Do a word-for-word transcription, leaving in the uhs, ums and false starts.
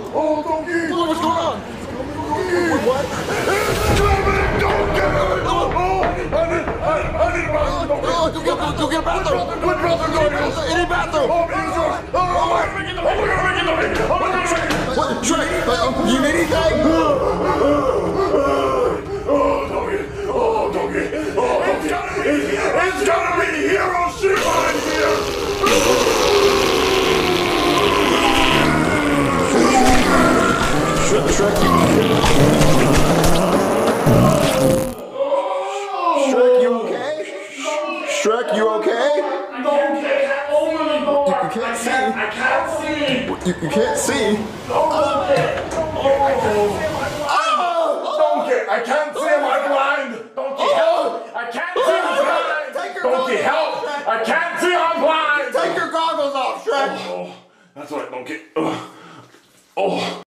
Oh, Donkey! What was going on? What? It's coming, Donkey! Oh, oh, I need, I, I need a bathroom, Donkey. Oh, go, go, go get a bathroom. What bathroom do I use? Any bathroom. Oh, Jesus! Oh, oh, we're gonna make it, we're gonna make it, Donkey! Oh, we're gonna make it! What, Shrek? Uh, you need anything? Oh, Donkey! Oh, Donkey! Oh, it's gotta be, it's gotta be Hero Shiva in here! Shrek, Shrek, you... Shrek, you okay? Shrek, you okay? You can't see. I can't see! You, you can't see. Oh! Donkey, I can't see, am I blind? Donkey, help! I can't see, I'm blind! Take your Donkey, goggles help! off, Shrek. I can't see, I'm blind! Take your goggles off, Shrek. Oh, that's right, Donkey. Ugh. Oh.